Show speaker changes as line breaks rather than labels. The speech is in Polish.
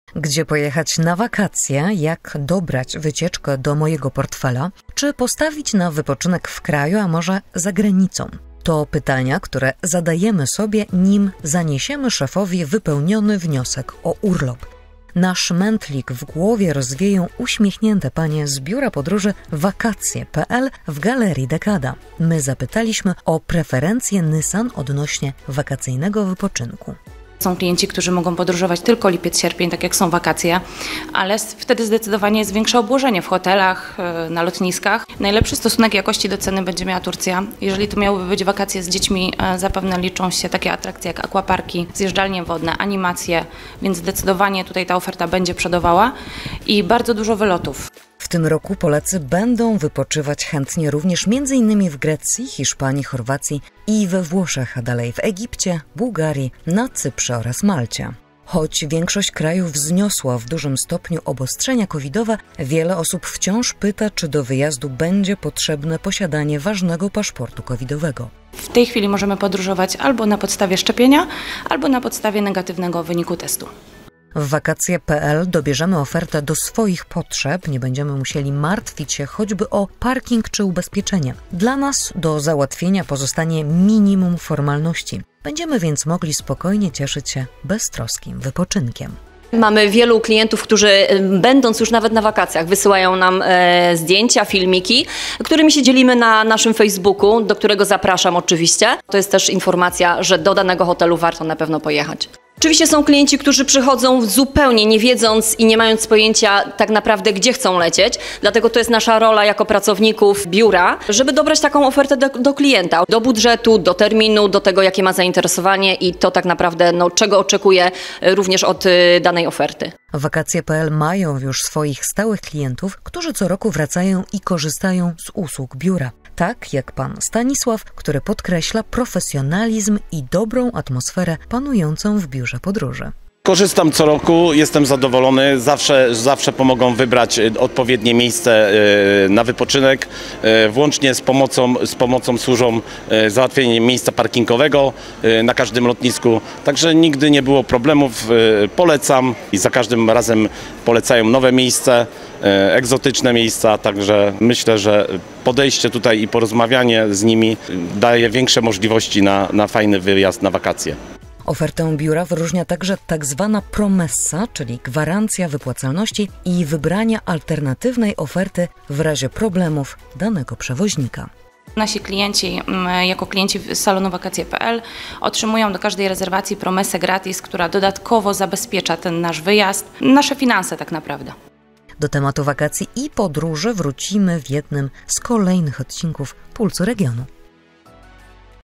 Gdzie pojechać na wakacje, jak dobrać wycieczkę do mojego portfela, czy postawić na wypoczynek w kraju, a może za granicą? To pytania, które zadajemy sobie, nim zaniesiemy szefowi wypełniony wniosek o urlop. Nasz mętlik w głowie rozwieją uśmiechnięte panie z biura podróży wakacje.pl w Galerii Dekada. My zapytaliśmy o preferencje Nysan odnośnie wakacyjnego wypoczynku.
Są klienci, którzy mogą podróżować tylko lipiec, sierpień, tak jak są wakacje, ale wtedy zdecydowanie jest większe obłożenie w hotelach, na lotniskach. Najlepszy stosunek jakości do ceny będzie miała Turcja. Jeżeli to miałyby być wakacje z dziećmi, zapewne liczą się takie atrakcje jak akwaparki, zjeżdżalnie wodne, animacje, więc zdecydowanie tutaj ta oferta będzie przodowała i bardzo dużo wylotów.
W tym roku Polacy będą wypoczywać chętnie również m.in. w Grecji, Hiszpanii, Chorwacji i we Włoszech, a dalej w Egipcie, Bułgarii, na Cyprze oraz Malcie. Choć większość krajów wzniosła w dużym stopniu obostrzenia covidowe, wiele osób wciąż pyta, czy do wyjazdu będzie potrzebne posiadanie ważnego paszportu covidowego.
W tej chwili możemy podróżować albo na podstawie szczepienia, albo na podstawie negatywnego wyniku testu.
W wakacje.pl dobierzemy ofertę do swoich potrzeb, nie będziemy musieli martwić się choćby o parking czy ubezpieczenie. Dla nas do załatwienia pozostanie minimum formalności. Będziemy więc mogli spokojnie cieszyć się beztroskim wypoczynkiem.
Mamy wielu klientów, którzy będąc już nawet na wakacjach wysyłają nam zdjęcia, filmiki, którymi się dzielimy na naszym Facebooku, do którego zapraszam oczywiście. To jest też informacja, że do danego hotelu warto na pewno pojechać. Oczywiście są klienci, którzy przychodzą zupełnie nie wiedząc i nie mając pojęcia tak naprawdę, gdzie chcą lecieć. Dlatego to jest nasza rola jako pracowników biura, żeby dobrać taką ofertę do klienta, do budżetu, do terminu, do tego, jakie ma zainteresowanie i to tak naprawdę, czego oczekuje również od danej oferty.
Wakacje.pl mają już swoich stałych klientów, którzy co roku wracają i korzystają z usług biura. Tak jak pan Stanisław, który podkreśla profesjonalizm i dobrą atmosferę panującą w biurze podróży.
Korzystam co roku, jestem zadowolony, zawsze pomogą wybrać odpowiednie miejsce na wypoczynek. Włącznie z pomocą służą załatwienie miejsca parkingowego na każdym lotnisku. Także nigdy nie było problemów, polecam i za każdym razem polecają nowe miejsca, egzotyczne miejsca. Także myślę, że podejście tutaj i porozmawianie z nimi daje większe możliwości na fajny wyjazd na wakacje.
Ofertę biura wyróżnia także tak zwana promessa, czyli gwarancja wypłacalności i wybrania alternatywnej oferty w razie problemów danego przewoźnika.
Nasi klienci, jako klienci salonu wakacje.pl otrzymują do każdej rezerwacji promesę gratis, która dodatkowo zabezpiecza ten nasz wyjazd, nasze finanse tak naprawdę.
Do tematu wakacji i podróży wrócimy w jednym z kolejnych odcinków Pulsu Regionu.